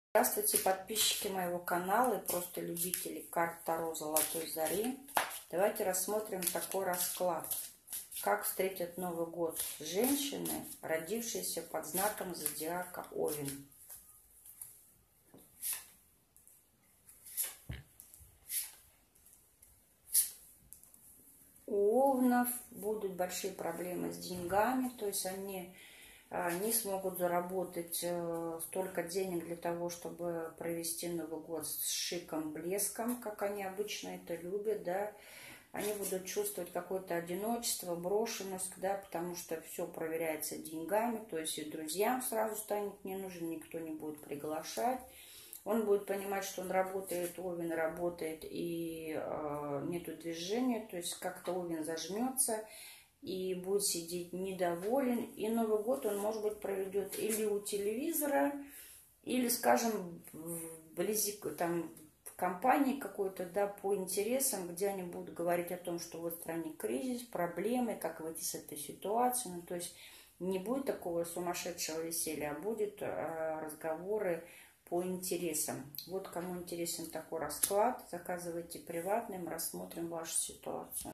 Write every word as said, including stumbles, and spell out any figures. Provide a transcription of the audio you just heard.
Здравствуйте, подписчики моего канала и просто любители карт Таро Золотой Зари. Давайте рассмотрим такой расклад. Как встретят Новый год женщины, родившиеся под знаком зодиака Овен. У овнов будут большие проблемы с деньгами, то есть они не смогут заработать столько денег для того, чтобы провести Новый год с шиком, блеском, как они обычно это любят, да. Они будут чувствовать какое-то одиночество, брошенность, да, потому что все проверяется деньгами, то есть и друзьям сразу станет не нужен, никто не будет приглашать. Он будет понимать, что он работает, Овен работает, и э, нету движения, то есть как-то Овен зажмется и будет сидеть недоволен. И Новый год он, может быть, проведет или у телевизора, или, скажем, вблизи, там, в компании какой-то, да, по интересам, где они будут говорить о том, что в стране кризис, проблемы, как выйти с этой ситуации. Ну, то есть не будет такого сумасшедшего веселья, а будет э, разговоры по интересам. Вот кому интересен такой расклад, заказывайте приватным, рассмотрим вашу ситуацию.